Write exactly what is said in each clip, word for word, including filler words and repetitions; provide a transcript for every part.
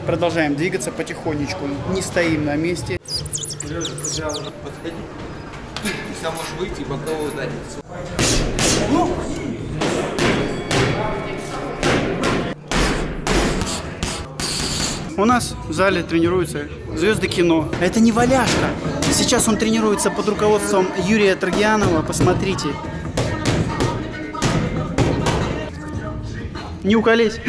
Продолжаем двигаться потихонечку, не стоим на месте. Сережа, подходи. Ты сам можешь выйти и боковой ударить. У нас в зале тренируются звезды кино. Это не Валяшка. Сейчас он тренируется под руководством Юрия Трогианова. Посмотрите. Не уколись.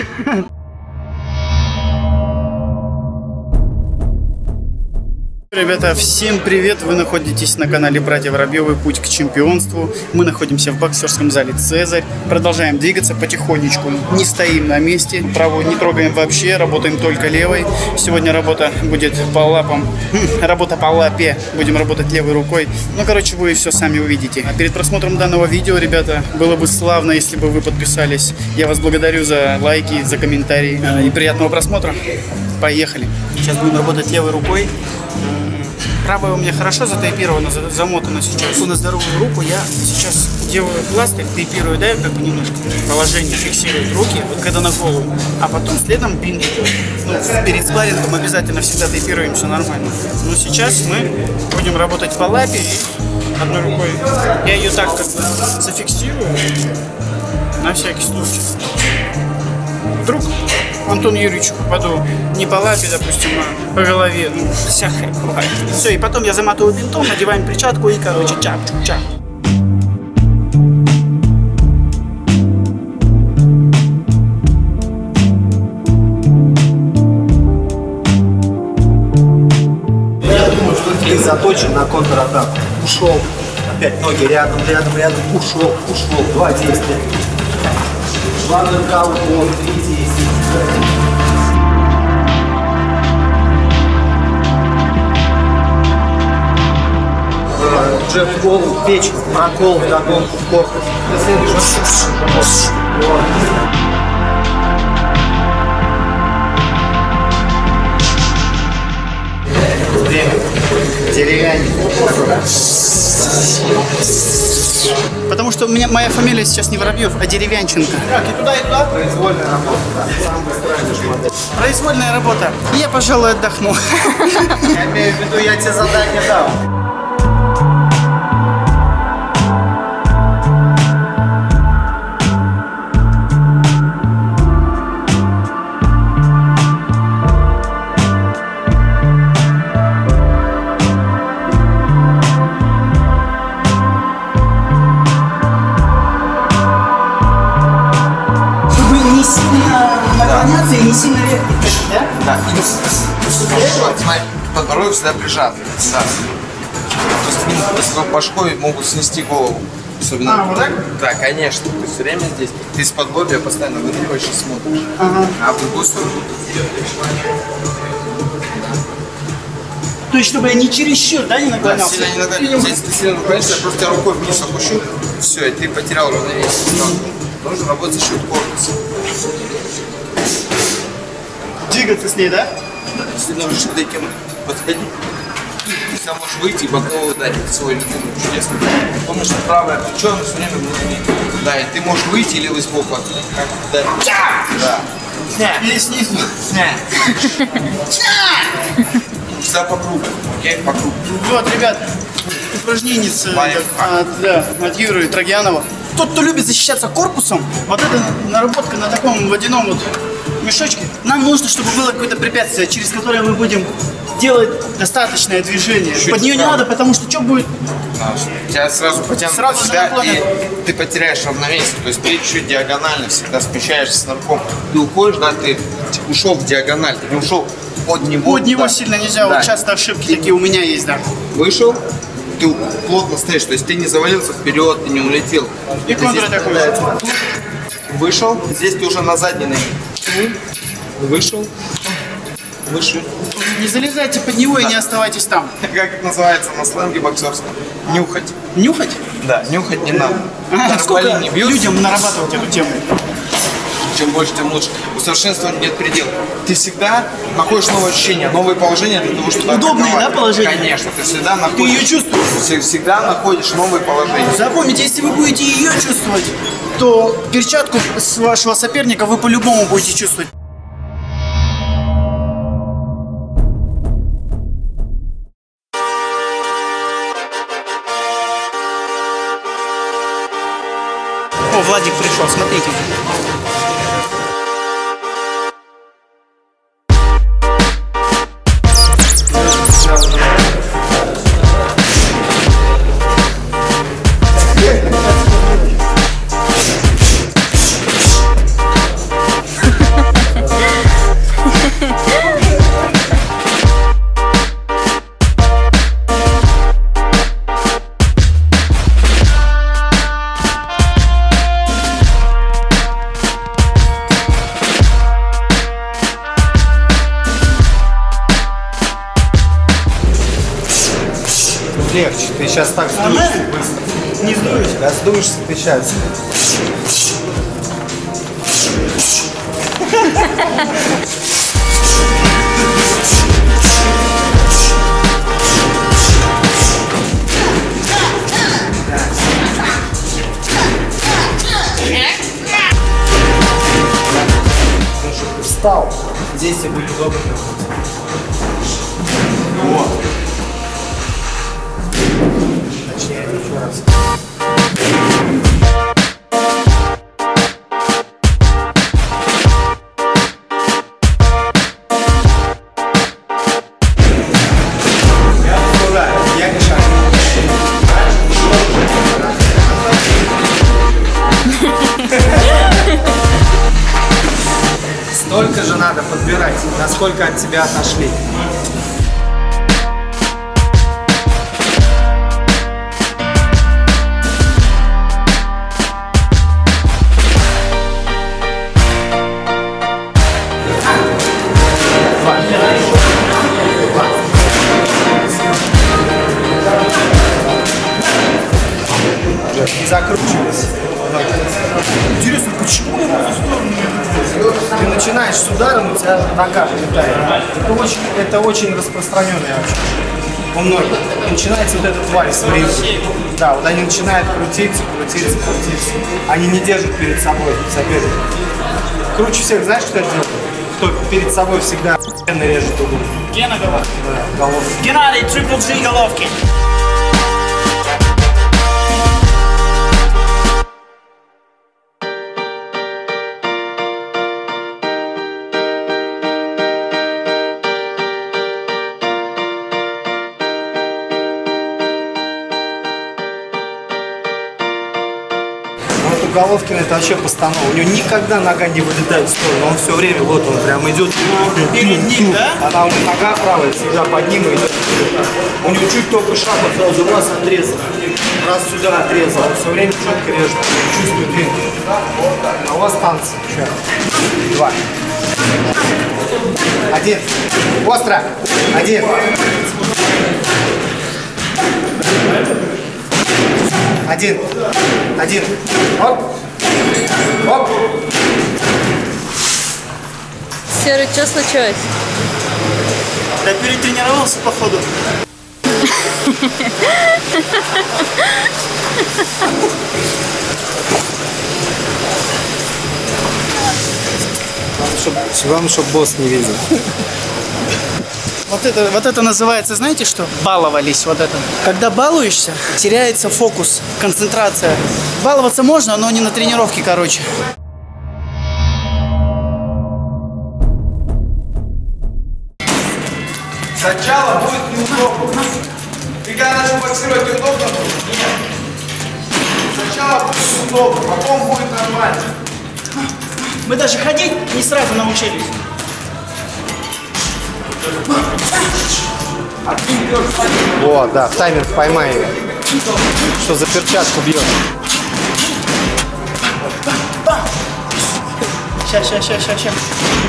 Ребята, всем привет! Вы находитесь на канале Братья Воробьевы «Путь к чемпионству». Мы находимся в боксерском зале «Цезарь». Продолжаем двигаться потихонечку. Не стоим на месте. Правую не трогаем вообще, работаем только левой. Сегодня работа будет по лапам. Работа по лапе. Будем работать левой рукой. Ну, короче, вы все сами увидите. А перед просмотром данного видео, ребята, было бы славно, если бы вы подписались. Я вас благодарю за лайки, за комментарии. И приятного просмотра. Поехали. Сейчас будем работать левой рукой. Правая у меня хорошо затейпирована, замотана сейчас. На здоровую руку я сейчас делаю пластырь, тейпирую, да, как бы немножко положение фиксирует руки, вот когда на голову, а потом следом бинт. Ну, перед спаррингом обязательно всегда тейпируем, все нормально. Но сейчас мы будем работать по лапе и одной рукой. Я ее так как бы зафиксирую на всякий случай. Вдруг Антон Юрьевич попаду не по лапе, допустим, а по голове, ну, всякое бывает. Все, и потом я заматываю бинтом, надеваем перчатку и, короче, чап-чап-чап. Я думаю, что ты заточен на контратаку. Ушел, опять ноги рядом, рядом, рядом, ушел, ушел, два действия. Два нокаута, три действия. Джеб в голову, печень, прокол, вдогонку в корпус. Время. Деревянный. Потому что у меня моя фамилия сейчас не Воробьев, а Деревянченко. Так, и туда, и туда. Произвольная работа. Да. Сам выстраиваешь. Произвольная работа. Я, пожалуй, отдохну. Я имею в виду, я тебе задание дал. Наклоняться и не сильно вверх, да? Да. Смотри, подбородок всегда прижат. Да. То есть они башкой могут снести голову. Особенно. А, вот так? Да, конечно. Ты все время здесь. Ты из-под лобья постоянно выныриваешь и смотришь. Ага. А в другую сторону. То есть, чтобы я не чересчур, да, не наклонялся? Да, сильно не наклоняешься. Если ты сильно наклоняешься, я просто тебя рукой вниз опущу. Все, и ты потерял равновесие. Нужно работать за счет корпуса. Двигаться с ней, да? Если можешь к таким подходить, ты сам можешь выйти и боковой ударить свой любимый чудесный. Помнишь, что правое плечо все время внутри. Да, и ты можешь выйти или вы сбоку как ударить. Да. Или снизу. Всегда по кругу, окей? По кругу. Вот, ребят, упражнение от, да, от Юрия Трогианова. Тот, кто любит защищаться корпусом, вот эта наработка на таком водяном вот мешочке, нам нужно, чтобы было какое-то препятствие, через которое мы будем делать достаточное движение. Чуть Под нее не надо, потому что что будет? Тебя сразу потянут Сразу на себя, наклонят. и ты потеряешь равновесие. То есть ты чуть диагонально всегда смещаешься с нырком. Ты уходишь, да, ты ушел в диагональ, ты не ушел под него. Под него да. сильно нельзя, Да. вот часто ошибки такие у меня есть, да. Вышел, ты плотно стоишь, то есть ты не завалился вперед, ты не улетел. И контратакуешь. Вышел, здесь ты уже на задней ноге. Вышел, вышел. Не залезайте под него и не оставайтесь там. Как это называется на сленге боксерском? Нюхать. Нюхать? Да, нюхать не надо. А, сколько не бьют, людям нарабатывать эту тему? чем больше, тем лучше. Усовершенствования нет предела. Ты всегда находишь новые ощущения, новые положения для того, чтобы... Удобные, да, положения? Конечно, ты всегда находишь... Ты ее чувствуешь? Всегда находишь новые положения. Запомните, если вы будете ее чувствовать, то перчатку с вашего соперника вы по-любому будете чувствовать. Владик пришел, смотрите. Легче, ты сейчас так сдуешься быстро. Не сдуешься? Да сдуешься ты сейчас. Встал, здесь тебе будет удобно. Вот. Еще раз. Туда, я не шаг. Столько же надо подбирать, насколько от тебя отошли. Закручивайся. Интересно, почему ты начинаешь с ударом, у тебя нога прилетает? Это очень, это очень распространенное вообще. У многих начинается вот этот вальс в ритме. Да, вот они начинают крутиться, крутиться, крутиться. Они не держат перед собой соперника. Круче всех, знаешь, кто это делает? Кто перед собой всегда режет угол. Гена головки. Да, головки. Геннадий, трипл джи головки. Головкин это вообще постанова. У него никогда нога не вылетает в сторону. Он все время, вот он прям идет. Перед ним, да? Она у него нога правая всегда под ним идет. У него чуть только шаг, он сразу раз отрезал. Раз сюда отрезал. Он все время четко режет. Чувствует ритм. А у вас танцы. Два. Один. Остро. Один. Один. Один. Оп. Оп. Серый, что случилось? Да перетренировался, походу. Главное, чтобы босс не видел. Вот это, вот это называется, знаете что? Баловались, вот это. Когда балуешься, теряется фокус, концентрация. Баловаться можно, но не на тренировке, короче. Сначала будет неудобно. Ты когда начал боксировать, неудобно будет? Нет. Сначала будет неудобно, потом будет нормально. Мы даже ходить не сразу научились. Вот, да, в тайминг поймай ее. Что за перчатку бьет. Сейчас, сейчас, сейчас, сейчас, сейчас.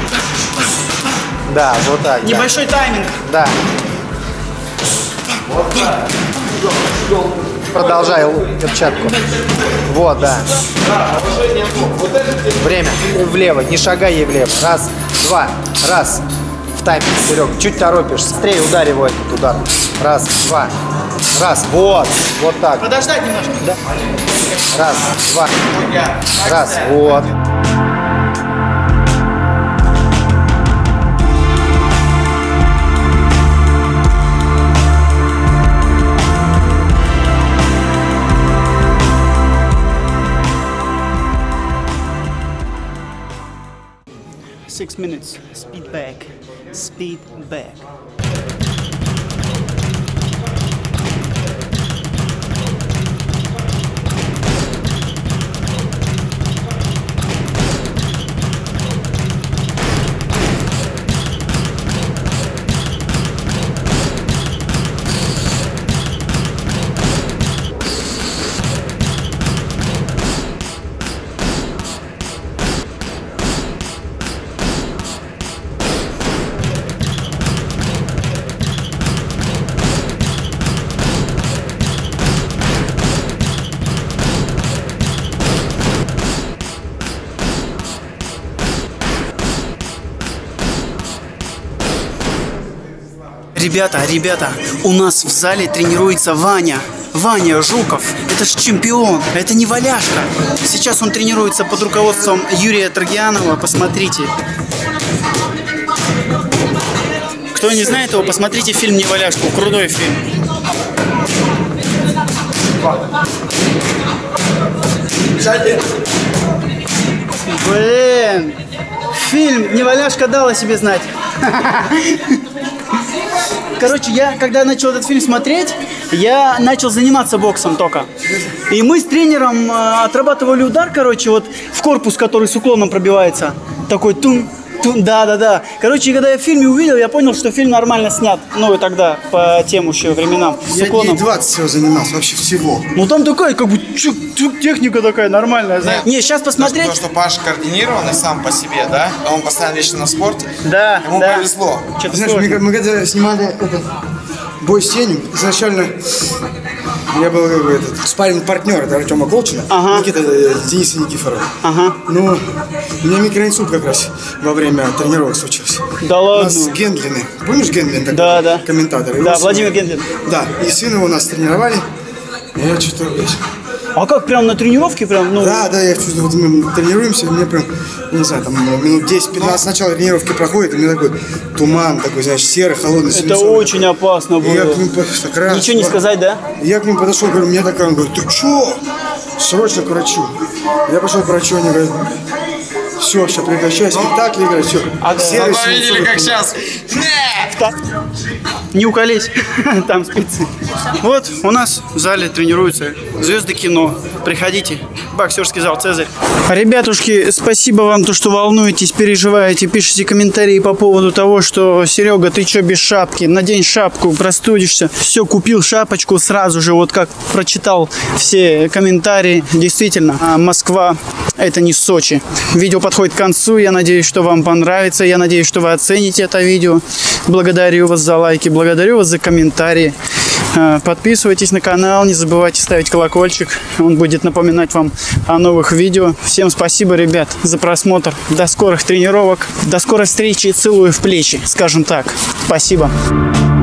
Да, вот так. Небольшой да. тайминг. Да. Вот так. Продолжай перчатку. Вот, да. Время. Влево. Не шагай ей влево. Раз, два, раз. В тайминг, Серег. Чуть торопишься. Быстрее ударь его этот удар. Раз, два, раз. Вот. Вот так. Подождать немножко. Да. Раз, два. Раз. Вот. six minutes. Speed back. Speed back. Ребята, ребята, у нас в зале тренируется Ваня. Ваня Жуков. Это ж чемпион. Это не Валяшка. Сейчас он тренируется под руководством Юрия Драгианова. Посмотрите. Кто не знает его, посмотрите фильм «Не Валяшку». Крутой фильм. Блин. Фильм «Не Валяшка» дал о себе знать. Короче, я, когда начал этот фильм смотреть, я начал заниматься боксом только. И мы с тренером э, отрабатывали удар, короче, вот в корпус, который с уклоном пробивается. Такой тун, тун, да-да-да. Короче, когда я в фильме увидел, я понял, что фильм нормально снят. Ну, и тогда, по тем еще временам, с Я уклоном. дней двадцать всего занимался, вообще всего. Ну, там такая, как бы, чук, чук, техника такая нормальная, знаешь. Не, сейчас посмотреть. То, что Паша координированный сам по себе, да? А он постоянно вечно на спорте. Да, Ему да. повезло. Что-то Знаешь, сложно. мы, мы когда снимали этот бой с тенью, изначально я был как бы, этот, спарринг-партнер это Артема Колчина, Ага. Никита э, Дениса Никифорова. Ага. Ну, у меня микроинсульт как раз во время тренировок случился. Да У ладно. нас Гендлины, помнишь Гендлин такой? Да, да. Комментатор. Его Да, сын- Владимир Гендлин. Да, и сын его нас тренировали. И я что-то... А как, прям на тренировке прям, ну... Да, да, я чувствую, вот мы тренируемся, и мне прям, я не знаю, там минут десять-пятнадцать сначала тренировки проходит, и у меня такой туман, такой, знаешь, серый, холодный. Это свинцовый. очень опасно И я было. к нему по- так раз, Ничего не два. сказать, да? Я к нему подошел, говорю, мне такая, он говорит, ты чё? Срочно к врачу. Я пошел к врачу, они говорят, все, сейчас прекращай спектакль играть, все. А, Серый, Вы видели, свинцовый как туман. сейчас? Не уколись, там спицы. Вот, у нас в зале тренируются звезды кино. Приходите, боксерский зал «Цезарь». Ребятушки, спасибо вам, то, что волнуетесь, переживаете, пишите комментарии по поводу того, что Серега, ты чё без шапки? Надень шапку, простудишься. Все, купил шапочку сразу же, вот как прочитал все комментарии. Действительно, а, Москва – это не Сочи. Видео подходит к концу, я надеюсь, что вам понравится, я надеюсь, что вы оцените это видео. Благодарю вас за лайки, благодарю вас за комментарии. А, Подписывайтесь на канал, не забывайте ставить колокольчик, он будет напоминать вам о новых видео. Всем спасибо, ребят, за просмотр. До скорых тренировок, до скорой встречи, целую в плечи, скажем так. Спасибо.